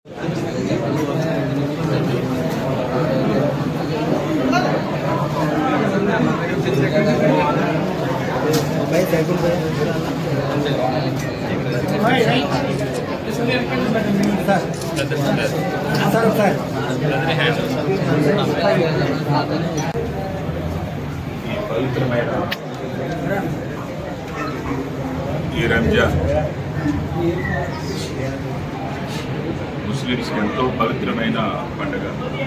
పవిత్రమైన ఈ రంజాన్ ముస్లిమ్స్ ఎంతో పవిత్రమైన పండుగ.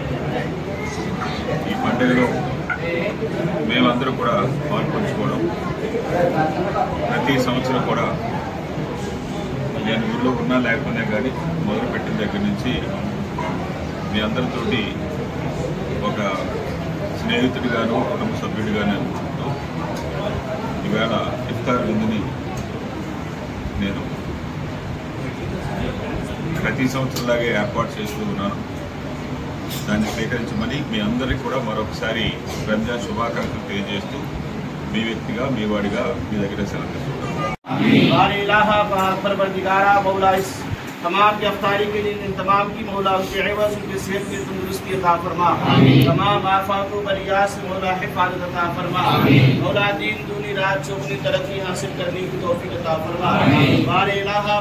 ఈ పండుగలో మేమందరూ కూడా పాల్పంచుకోవడం, ప్రతి సంవత్సరం కూడా నేను ఊళ్ళో ఉన్నా లేకపోయినా కానీ మొదలుపెట్టిన దగ్గర నుంచి మీ అందరితోటి ఒక స్నేహితుడిగాను కుటుంబ సభ్యుడిగానే ఉంటూ ఈవేళ ఇఫ్తార్ విందుని నేను ప్రతి సంవత్సరంలాగే ఏర్పాటు చేస్తూ ఉన్నాను. దాన్ని స్వీకరించమని మీ అందరికీ కూడా మరొకసారి రంజాన్ శుభాకాంక్షలు తెలియజేస్తూ మీ వ్యక్తిగా మీ వాడిగా మీ దగ్గర సెలవు తీసుకుంటాను. तमाम की अफ्तारी के लिए तमाम की मौला उनके एवज उनके सेहत की तंदुरुस्ती अता फरमा, तमाम आफात व बलिया से मौला हिफाजत अता फरमा, मौला दीन दूनी रात चौगुनी तरक्की हासिल करने की तौफीक अता फरमा। बारे इलाहा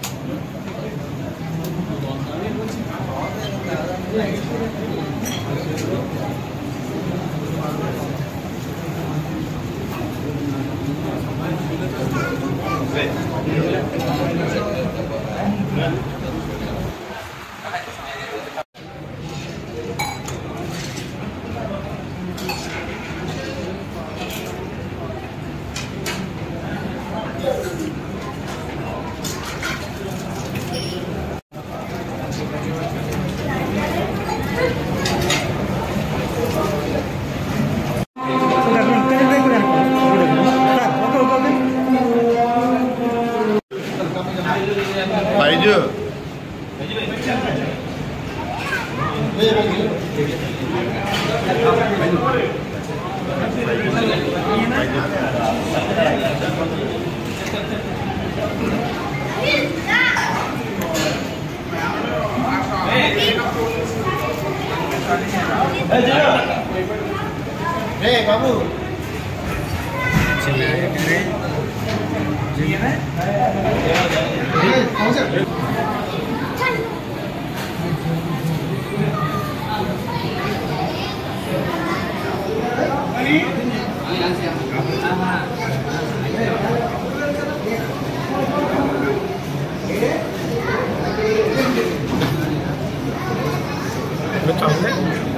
बाबू Betul.